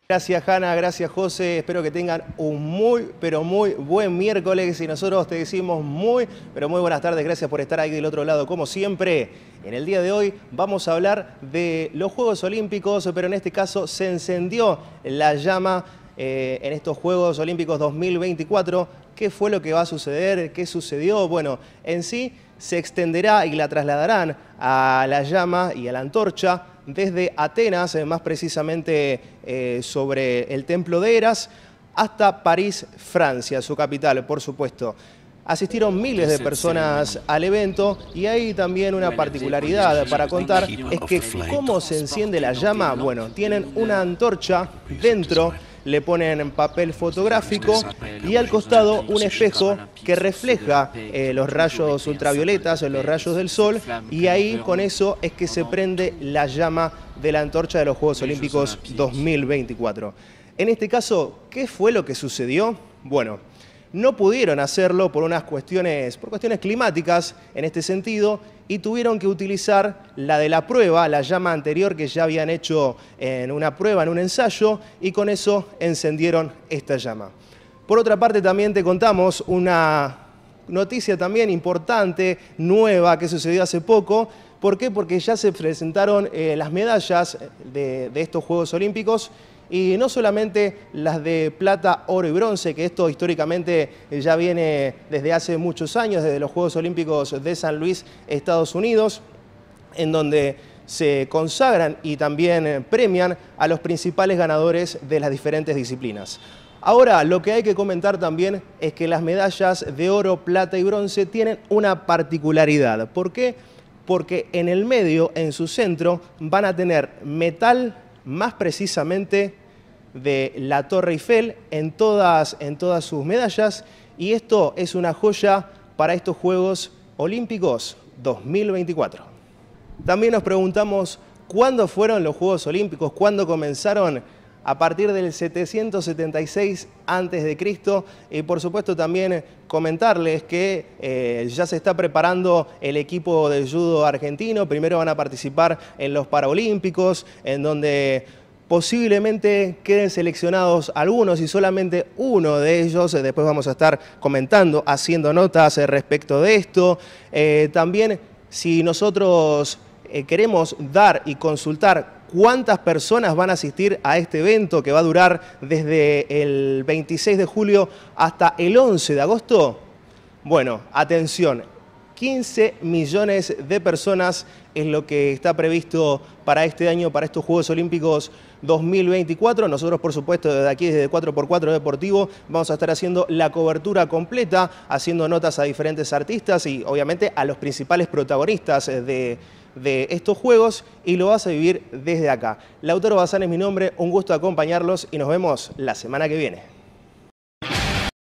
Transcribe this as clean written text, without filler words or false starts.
Gracias Hanna, gracias José, espero que tengan un muy, pero muy buen miércoles y nosotros te decimos muy, pero muy buenas tardes, gracias por estar ahí del otro lado como siempre. En el día de hoy vamos a hablar de los Juegos Olímpicos, pero en este caso se encendió la llama en estos Juegos Olímpicos 2024. ¿Qué fue lo que va a suceder? ¿Qué sucedió? Bueno, en sí se extenderá y la trasladarán a la llama y a la antorcha desde Atenas, más precisamente sobre el templo de Eras, hasta París, Francia, su capital, por supuesto. Asistieron miles de personas al evento y hay también una particularidad para contar, es que cómo se enciende la llama. Bueno, tienen una antorcha dentro, le ponen papel fotográfico y al costado un espejo que refleja los rayos ultravioletas, los rayos del sol, y ahí con eso es que se prende la llama de la antorcha de los Juegos Olímpicos 2024. En este caso, ¿qué fue lo que sucedió? Bueno, no pudieron hacerlo por cuestiones climáticas en este sentido y tuvieron que utilizar la de la prueba, la llama anterior que ya habían hecho en una prueba, en un ensayo, y con eso encendieron esta llama. Por otra parte, también te contamos una noticia también importante, nueva, que sucedió hace poco. ¿Por qué? Porque ya se presentaron las medallas de estos Juegos Olímpicos, y no solamente las de plata, oro y bronce, que esto históricamente ya viene desde hace muchos años, desde los Juegos Olímpicos de San Luis, Estados Unidos, en donde se consagran y también premian a los principales ganadores de las diferentes disciplinas. Ahora, lo que hay que comentar también es que las medallas de oro, plata y bronce tienen una particularidad. ¿Por qué? Porque en el medio, en su centro, van a tener metal, más precisamente de la Torre Eiffel en todas sus medallas, y esto es una joya para estos Juegos Olímpicos 2024. También nos preguntamos cuándo fueron los Juegos Olímpicos, cuándo comenzaron. A partir del 776 a.C. y por supuesto también comentarles que ya se está preparando el equipo de judo argentino. Primero van a participar en los Paralímpicos, en donde posiblemente queden seleccionados algunos y solamente uno de ellos. Después vamos a estar comentando, haciendo notas respecto de esto. También si nosotros queremos dar y consultar cuántas personas van a asistir a este evento que va a durar desde el 26 de julio hasta el 11 de agosto. Bueno, atención, 15 millones de personas es lo que está previsto para este año, para estos Juegos Olímpicos 2024. Nosotros, por supuesto, desde aquí, desde 4x4 Deportivo, vamos a estar haciendo la cobertura completa, haciendo notas a diferentes artistas y, obviamente, a los principales protagonistas de estos Juegos, y lo vas a vivir desde acá. Lautaro Bazán es mi nombre, un gusto acompañarlos y nos vemos la semana que viene.